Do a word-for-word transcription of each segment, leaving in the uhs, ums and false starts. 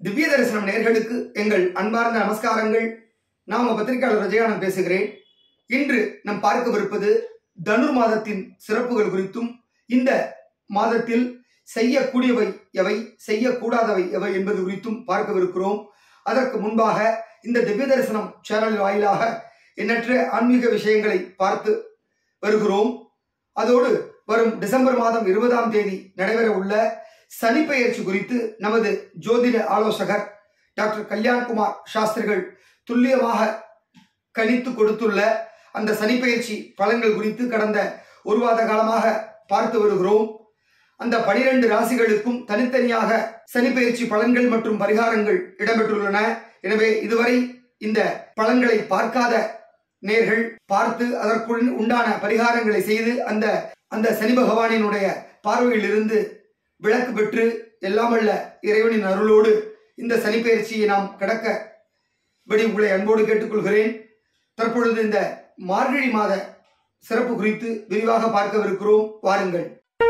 திவ்ய தரிசனம் நேயர்களுக்கு எங்கள் அன்பார்ந்த நமஸ்காரங்கள். நான் உங்க பத்திரிகையாளர் விஜயானந்த் பேசுகிறேன். இன்று நாம் பார்க்கவிருப்பது தனுர் மாதத்தின் சிறப்புகள் குறித்தும், இந்த மாதத்தில் செய்யக்கூடியவை எவை, செய்யக்கூடாதவை எவை என்பது குறித்தும் பார்க்கவிருக்கிறோம். அதற்கு முன்பாக இந்த திவ்ய தரிசனம் சேனல் வாயிலாக எண்ணற்ற ஆன்மீக விஷயங்களை பார்த்து வருகிறோம். அதோடு வரும் டிசம்பர் மாதம் இருபதாம் தேதி நடைபெற உள்ள சனி பெயர்ச்சி குறித்து நமது ஜோதிட ஆலோசகர் டாக்டர் கல்யாண்குமார் சாஸ்திரிகள் துல்லியமாக கணித்து கொடுத்துள்ள அந்த சனி பெயர்ச்சி பலன்கள் குறித்து கடந்த ஒரு வார காலமாக பார்த்து வருகிறோம். அந்த பனிரெண்டு ராசிகளுக்கும் தனித்தனியாக சனி பெயர்ச்சி பலன்கள் மற்றும் பரிகாரங்கள் இடம்பெற்றுள்ளன. எனவே இதுவரை இந்த பலன்களை பார்க்காத நேர்கள் பார்த்து அதற்குள் உண்டான பரிகாரங்களை செய்து அந்த அந்த சனி பகவானினுடைய பார்வையில் இருந்து விளக்கு பெற்று எல்லாமல்ல இறைவனின் அருளோடு இந்த சனி பெயர்ச்சியை நாம் கடக்கபடி உங்களை அன்போடு கேட்டுக்கொள்கிறேன். தற்பொழுது இந்த மார்கழி மாத சிறப்பு குறித்து விரிவாக பார்க்கவிருக்கிறோம். வாருங்கள்.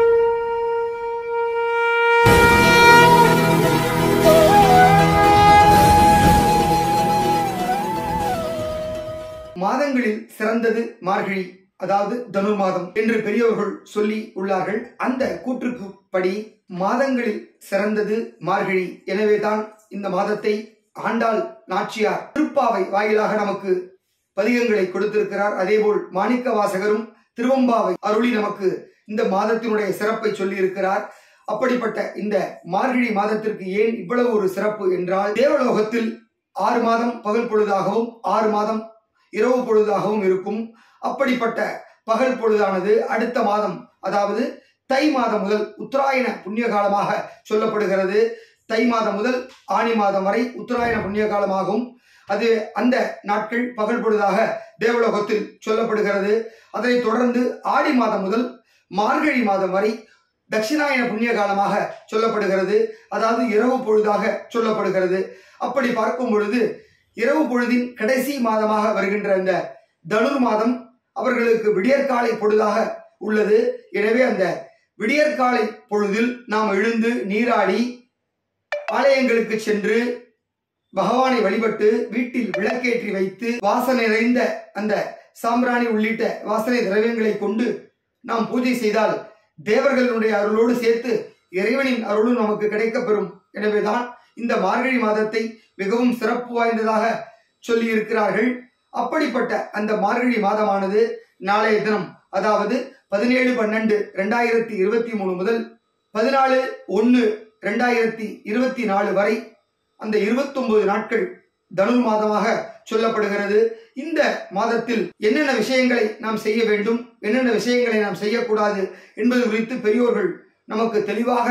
மாதங்களில் சிறந்தது மார்கழி, அதாவது தனுர் மாதம் என்று பெரியவர்கள் சொல்லி உள்ளார்கள். அந்த கூற்றுக்கு படி மாதங்களில் சிறந்தது மார்கழி. எனவேதான் இந்த மாதத்தை ஆண்டாள் நாச்சியார் திருப்பாவை வாயிலாக நமக்கு பதிகங்களை கொடுத்திருக்கிறார். அதேபோல் மாணிக்க வாசகரும் திருவம்பாவை அருளி நமக்கு இந்த மாதத்தினுடைய சிறப்பை சொல்லி இருக்கிறார். அப்படிப்பட்ட இந்த மார்கழி மாதத்திற்கு ஏன் இவ்வளவு ஒரு சிறப்பு என்றால், தேவலோகத்தில் ஆறு மாதம் பகல் பொழுதாகவும் ஆறு மாதம் இரவு பொழுதாகவும் இருக்கும். அப்படிப்பட்ட பகல் பொழுதானது அடுத்த மாதம், அதாவது தை மாதம் முதல் உத்தராயண புண்ணிய காலமாக சொல்லப்படுகிறது. தை மாதம் முதல் ஆனி மாதம் வரை உத்தராயண புண்ணிய காலமாகும். அது அந்த நாட்கள் பகல் பொழுதாக தேவலோகத்தில் சொல்லப்படுகிறது. அதனைத் தொடர்ந்து ஆடி மாதம் முதல் மார்கழி மாதம் வரை தட்சிணாயன புண்ணிய காலமாக சொல்லப்படுகிறது. அதாவது இரவு பொழுதாக சொல்லப்படுகிறது. அப்படி பார்க்கும் பொழுது இரவு பொழுதின் கடைசி மாதமாக வருகின்ற இந்த தனுர் மாதம் அவர்களுக்கு விடியற்காலை பொழுதாக உள்ளது. எனவே அந்த விடியற்காலை பொழுதில் நாம் எழுந்து நீராடி ஆலயங்களுக்கு சென்று பகவானை வழிபட்டு வீட்டில் விளக்கேற்றி வைத்து வாசனை நிறைந்த அந்த சாம்பிராணி உள்ளிட்ட வாசனை திரவியங்களை கொண்டு நாம் பூஜை செய்தால் தேவர்களுடைய அருளோடு சேர்த்து இறைவனின் அருளும் நமக்கு கிடைக்கப்பெறும். எனவேதான் இந்த மார்கழி மாதத்தை மிகவும் சிறப்பு வாய்ந்ததாக சொல்லி இருக்கிறார்கள். அப்படிப்பட்ட அந்த மார்கழி மாதமானது நாளைய தினம், அதாவது பதினேழு பன்னெண்டு இரண்டாயிரத்தி இருபத்தி மூணு முதல் பதினாலு ஒன்னு இரண்டாயிரத்தி இருபத்தி நாலு வரை அந்த இருபத்தி ஒன்பது நாட்கள் தனுர் மாதமாக சொல்லப்படுகிறது. இந்த மாதத்தில் என்னென்ன விஷயங்களை நாம் செய்ய வேண்டும், என்னென்ன விஷயங்களை நாம் செய்யக்கூடாது என்பது குறித்து பெரியோர்கள் நமக்கு தெளிவாக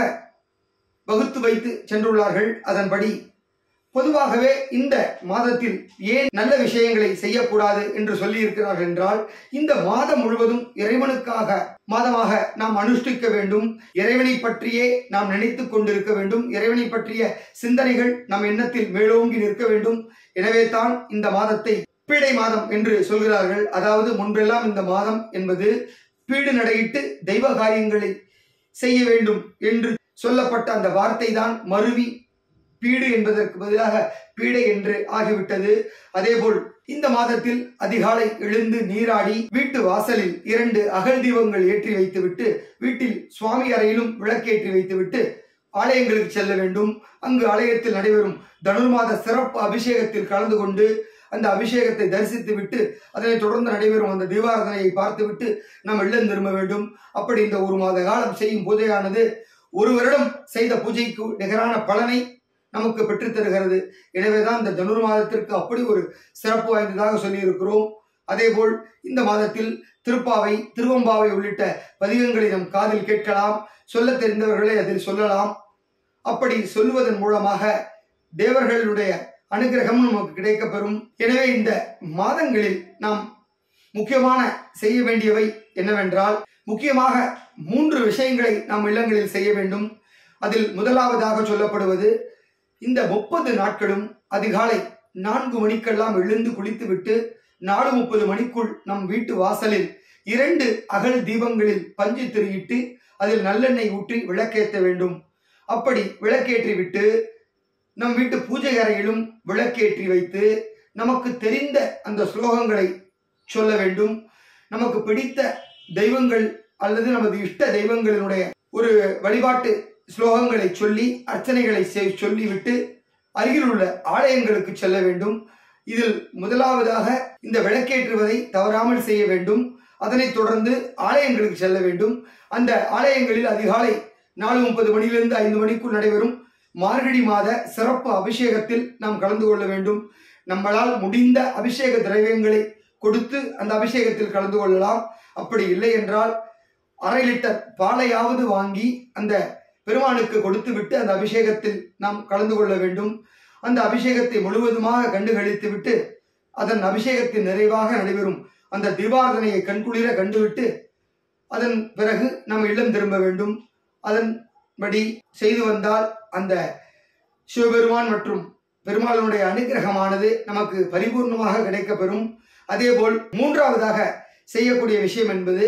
வகுத்து வைத்து சென்றுள்ளார்கள். அதன்படி பொதுவாகவே இந்த மாதத்தில் ஏன் நல்ல விஷயங்களை செய்யக்கூடாது என்று சொல்லி இருக்கிறார்கள் என்றால், இந்த மாதம் முழுவதும் இறைவனுக்காக மாதமாக நாம் அனுஷ்டிக்க வேண்டும். இறைவனை பற்றியே நாம் நினைத்து கொண்டிருக்க வேண்டும். இறைவனை பற்றிய சிந்தனைகள் நம் எண்ணத்தில் மேலோங்கி நிற்க வேண்டும். எனவே தான் இந்த மாதத்தை பீடை மாதம் என்று சொல்கிறார்கள். அதாவது முன்பெல்லாம் இந்த மாதம் என்பது பீடு நடையிட்டு தெய்வ காரியங்களை செய்ய வேண்டும் என்று சொல்லப்பட்ட அந்த வார்த்தை தான் மருவி பீடு என்பதற்கு பதிலாக பீடை என்று ஆகிவிட்டது. அதேபோல் இந்த மாதத்தில் அதிகாலை எழுந்து நீராடி வீட்டு வாசலில் இரண்டு அகல் தீபங்கள் ஏற்றி வைத்துவிட்டு வீட்டில் சுவாமி அறையிலும் விளக்கேற்றி வைத்துவிட்டு ஆலயங்களுக்கு செல்ல வேண்டும். அங்கு ஆலயத்தில் நடைபெறும் தனுர் மாத சிறப்பு அபிஷேகத்தில் கலந்து கொண்டு அந்த அபிஷேகத்தை தரிசித்து விட்டு அதனைத் தொடர்ந்து நடைபெறும் அந்த தீபாராதனையை பார்த்துவிட்டு நாம் இல்லம் திரும்ப வேண்டும். அப்படி இந்த ஒரு மாத காலம் செய்யும் பூஜையானது ஒரு வருடம் செய்த பூஜைக்கு நிகரான பலனை நமக்கு பெற்றுத் தருகிறது. எனவேதான் இந்த தனுர் மாதத்திற்கு அப்படி ஒரு சிறப்பு வாய்ந்ததாக சொல்லி இருக்கிறோம். அதேபோல் இந்த மாதத்தில் திருப்பாவை, திருவம்பாவை உள்ளிட்ட பதிகங்களை நம் காதில் கேட்கலாம். சொல்ல தெரிந்தவர்களை அதில் சொல்லலாம். அப்படி சொல்லுவதன் மூலமாக தேவர்களுடைய அனுகிரகம் நமக்கு கிடைக்கப்பெறும். எனவே இந்த மாதங்களில் நாம் முக்கியமான செய்ய வேண்டியவை என்னவென்றால், முக்கியமாக மூன்று விஷயங்களை நாம் இல்லங்களில் செய்ய வேண்டும். அதில் முதலாவதாக சொல்லப்படுவது, இந்த முப்பது நாட்களும் அதிகாலை நான்கு மணிக்கெல்லாம் எழுந்து குளித்துவிட்டு நாலு முப்பது மணிக்குள் நம் வீட்டு வாசலில் இரண்டு அகல் தீபங்களில் பஞ்சு திரியிட்டு அதில் நல்லெண்ணெய் ஊற்றி விளக்கேற்ற வேண்டும். அப்படி விளக்கேற்றி விட்டு நம் வீட்டு பூஜை அறையிலும் விளக்கேற்றி வைத்து நமக்கு தெரிந்த அந்த ஸ்லோகங்களை சொல்ல வேண்டும். நமக்கு பிடித்த தெய்வங்கள் அல்லது நமது இஷ்ட தெய்வங்களினுடைய ஒரு வழிபாட்டு ஸ்லோகங்களை சொல்லி அர்ச்சனைகளை சொல்லிவிட்டு அருகில் உள்ள ஆலயங்களுக்கு செல்ல வேண்டும். இதில் முதலாவதாக இந்த விளக்கேற்றுவதை தவறாமல் செய்ய வேண்டும். அதனைத் தொடர்ந்து ஆலயங்களுக்கு செல்ல வேண்டும். அந்த ஆலயங்களில் அதிகாலை நாலு முப்பது மணியிலிருந்து ஐந்து மணிக்குள் நடைபெறும் மார்கழி மாத சிறப்பு அபிஷேகத்தில் நாம் கலந்து கொள்ள வேண்டும். நம்மளால் முடிந்த அபிஷேக திரவியங்களை கொடுத்து அந்த அபிஷேகத்தில் கலந்து கொள்ளலாம். அப்படி இல்லை என்றால் அரை லிட்டர் பாலையாவது வாங்கி அந்த பெருமானுக்கு கொடுத்து விட்டு அந்த அபிஷேகத்தில் நாம் கலந்து கொள்ள வேண்டும். அந்த அபிஷேகத்தை முழுவதுமாக கண்டு கழித்து விட்டு அதன் அபிஷேகத்தின் நிறைவாக நடைபெறும் அந்த தீபாரதனையை கண்குளிர கண்டுவிட்டு அதன் பிறகு நம்ம இல்லம் திரும்ப வேண்டும். அதன்படி செய்து வந்தால் அந்த சிவபெருமான் மற்றும் பெருமாளுடைய அனுகிரகமானது நமக்கு பரிபூர்ணமாக கிடைக்கப்பெறும். அதேபோல் மூன்றாவதாக செய்யக்கூடிய விஷயம் என்பது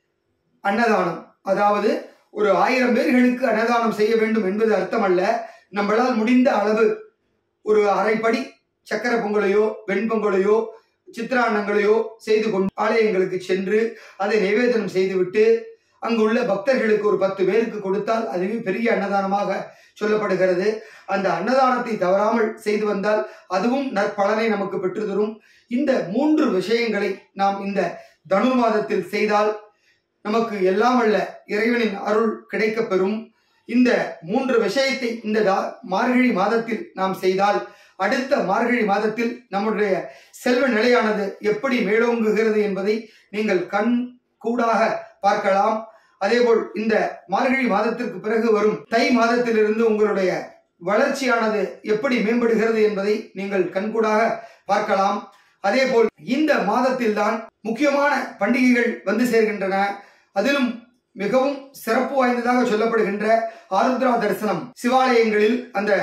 அன்னதானம். அதாவது ஒரு ஆயிரம் பேர்களுக்கு அன்னதானம் செய்ய வேண்டும் என்பது அர்த்தமல்ல. நம்மளால் முடிந்த அளவு ஒரு அரைப்படி சக்கரை பொங்கலையோ வெண்பொங்கலையோ சித்திரான்னங்களையோ செய்து கொண்டு ஆலயங்களுக்கு சென்று அதை நிவேதனம் செய்துவிட்டு அங்குள்ள பக்தர்களுக்கு ஒரு பத்து பேருக்கு கொடுத்தால் அதுவே பெரிய அன்னதானமாக சொல்லப்படுகிறது. அந்த அன்னதானத்தை தவறாமல் செய்து வந்தால் அதுவும் நற்பலனை நமக்கு பெற்று தரும். இந்த மூன்று விஷயங்களை நாம் இந்த தனுர் மாதத்தில் செய்தால் நமக்கு எல்லாம் அல்ல இறைவனின் அருள் கிடைக்கப்பெறும். இந்த மூன்று விஷயத்தை இந்த மார்கழி மாதத்தில் நாம் செய்தால் அடுத்த மார்கழி மாதத்தில் நம்முடைய செல்வ நிலையானது எப்படி மேலோங்குகிறது என்பதை நீங்கள் கண் கூடாக பார்க்கலாம். அதேபோல் இந்த மார்கழி மாதத்திற்கு பிறகு வரும் தை மாதத்திலிருந்து உங்களுடைய வளர்ச்சியானது எப்படி மேம்படுகிறது என்பதை நீங்கள் கண்கூடாக பார்க்கலாம். அதேபோல் இந்த மாதத்தில் தான் முக்கியமான பண்டிகைகள் வந்து சேர்கின்றன. அதிலும் மிகவும் சிறப்பு வாய்ந்ததாக சொல்லப்படுகின்ற ஆருத்ரா தரிசனம். சிவாலயங்களில் அந்த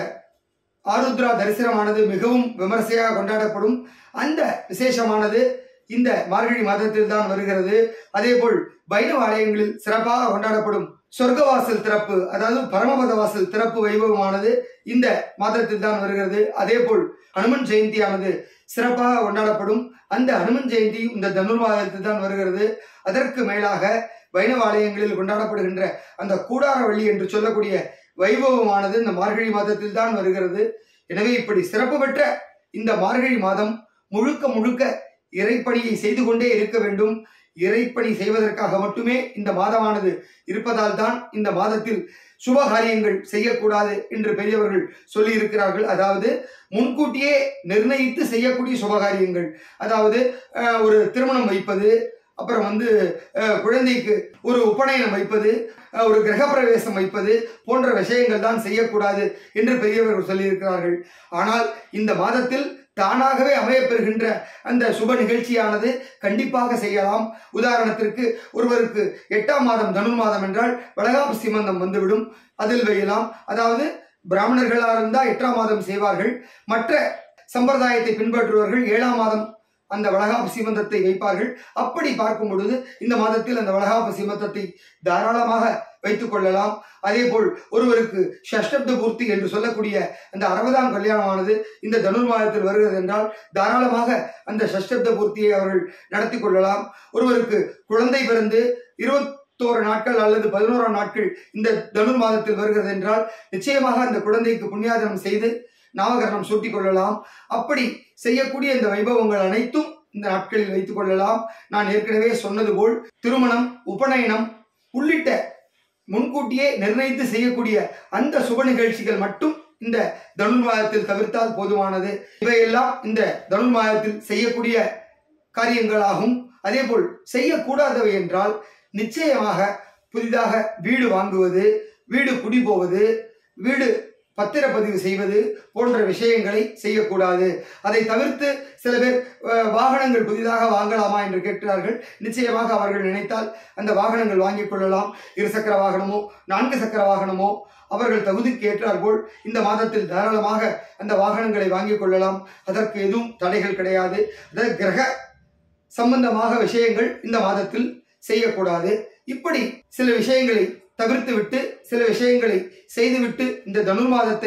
ஆருத்ரா தரிசனமானது மிகவும் விமர்சையாக கொண்டாடப்படும். அந்த விசேஷமானது இந்த மார்கழி மாதத்தில் தான் வருகிறது. அதேபோல் வைணவ ஆலயங்களில் சிறப்பாக கொண்டாடப்படும் சொர்க்கவாசல் திறப்பு, அதாவது பரமபத வாசல் திறப்பு வைபவமானது இந்த மாதத்தில் தான் வருகிறது. அதேபோல் அனுமன் ஜெயந்தியானது சிறப்பாக கொண்டாடப்படும். அந்த அனுமன் ஜெயந்தி இந்த தனுர் மாதத்தில் தான் வருகிறது. அதற்கு மேலாக வைணவ ஆலயங்களில் கொண்டாடப்படுகின்ற அந்த கூடாரவள்ளி என்று சொல்லக்கூடிய வைபவமானது இந்த மார்கழி மாதத்தில் தான் வருகிறது. எனவே இப்படி சிறப்பு பெற்ற இந்த மார்கழி மாதம் முழுக்க முழுக்க இறைப்பணியை செய்து கொண்டே இருக்க வேண்டும். இறைப்பணி செய்வதற்காக மட்டுமே இந்த மாதமானது இருப்பதால் தான் இந்த மாதத்தில் சுபகாரியங்கள் செய்யக்கூடாது என்று பெரியவர்கள் சொல்லி இருக்கிறார்கள். அதாவது முன்கூட்டியே நிர்ணயித்து செய்யக்கூடிய சுபகாரியங்கள், அதாவது ஒரு திருமணம் வைப்பது, அப்புறம் வந்து குழந்தைக்கு ஒரு உபநயனம் வைப்பது, ஒரு கிரகப்பிரவேசம் வைப்பது போன்ற விஷயங்கள் தான் செய்யக்கூடாது என்று பெரியவர்கள் சொல்லியிருக்கிறார்கள். ஆனால் இந்த மாதத்தில் தானாகவே அமையப்பெறுகின்ற அந்த சுப நிகழ்ச்சியானது கண்டிப்பாக செய்யலாம். உதாரணத்திற்கு ஒருவருக்கு எட்டாம் மாதம் தனுர் மாதம் என்றால் வளகாப்பு சீமந்தம் வந்துவிடும், அதில் வையலாம். அதாவது பிராமணர்களாக இருந்தால் எட்டாம் மாதம் செய்வார்கள். மற்ற சம்பிரதாயத்தை பின்பற்றுபவர்கள் ஏழாம் மாதம் அந்த வளகாப்பு சீமந்தத்தை வைப்பார்கள். அப்படி பார்க்கும் பொழுது இந்த மாதத்தில் அந்த வளகாப்பு சீமந்தத்தை தாராளமாக வைத்துக் கொள்ளலாம். அதே போல் ஒருவருக்கு ஷஷ்டப்த பூர்த்தி என்று சொல்லக்கூடிய அந்த அறுபதாம் கல்யாணமானது இந்த தனுர் மாதத்தில் வருகிறது என்றால் தாராளமாக அந்த ஷஷ்டப்த பூர்த்தியை அவர்கள் நடத்தி கொள்ளலாம். ஒருவருக்கு குழந்தை பிறந்து இருபத்தோரு நாட்கள் அல்லது பதினோராம் நாட்கள் இந்த தனுர் மாதத்தில் வருகிறது என்றால் நிச்சயமாக அந்த குழந்தைக்கு புண்ணியாதனம் செய்து நாமகரணம் சூட்டிக் கொள்ளலாம். அப்படி செய்யக்கூடிய இந்த வைபவங்கள் அனைத்தும் இந்த நாட்களில் வைத்துக் கொள்ளலாம். நான் ஏற்கனவே சொன்னது போல் திருமணம், உபநயனம் உள்ளிட்ட முன்கூட்டியே நிர்ணயித்து செய்யக்கூடிய அந்த சுப நிகழ்ச்சிகள் மட்டும் இந்த தனுர் மாதத்தில் தவிர்த்தால் போதுமானது. இவையெல்லாம் இந்த தனுர் மாதத்தில் செய்யக்கூடிய காரியங்களாகும். அதே போல் செய்யக்கூடாதவை என்றால் நிச்சயமாக புதிதாக வீடு வாங்குவது, வீடு குடி போவது, வீடு பத்திரப்பதிவு செய்வது போன்ற விஷயங்களை செய்யக்கூடாது. அதை தவிர்த்து சில பேர் வாகனங்கள் புதிதாக வாங்கலாமா என்று கேட்கிறார்கள். நிச்சயமாக அவர்கள் நினைத்தால் அந்த வாகனங்கள் வாங்கிக் கொள்ளலாம். இருசக்கர வாகனமோ நான்கு சக்கர வாகனமோ அவர்கள் தகுதிக்கு ஏற்றாற்போல் இந்த மாதத்தில் தாராளமாக அந்த வாகனங்களை வாங்கிக் கொள்ளலாம். அதற்கு எதுவும் தடைகள் கிடையாது. அதாவது கிரக சம்பந்தமாக விஷயங்கள் இந்த மாதத்தில் செய்யக்கூடாது. இப்படி சில விஷயங்களை தவிர்த்து விட்டு சில விஷயங்களை செய்துவிட்டு இந்த தனுர் மாதத்தை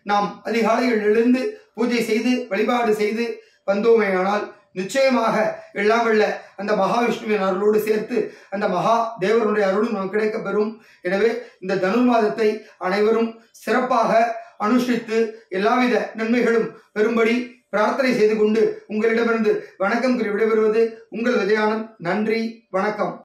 நாம் அதிகாலையில் எழுந்து பூஜை செய்து வழிபாடு செய்து வந்தோமேயானால் நிச்சயமாக எல்லாம் வல்ல அந்த மகாவிஷ்ணுவின் அருளோடு சேர்த்து அந்த மகா தேவருடைய அருளும் நமக்கு கிடைக்க பெறும். எனவே இந்த தனுர்மாதத்தை அனைவரும் சிறப்பாக அனுஷ்டித்து எல்லாவித நன்மைகளும் பெறும்படி பிரார்த்தனை செய்து கொண்டு உங்களிடமிருந்து வணக்கம் கூறி விடைபெறுவது உங்கள் விஜயானந்த். நன்றி, வணக்கம்.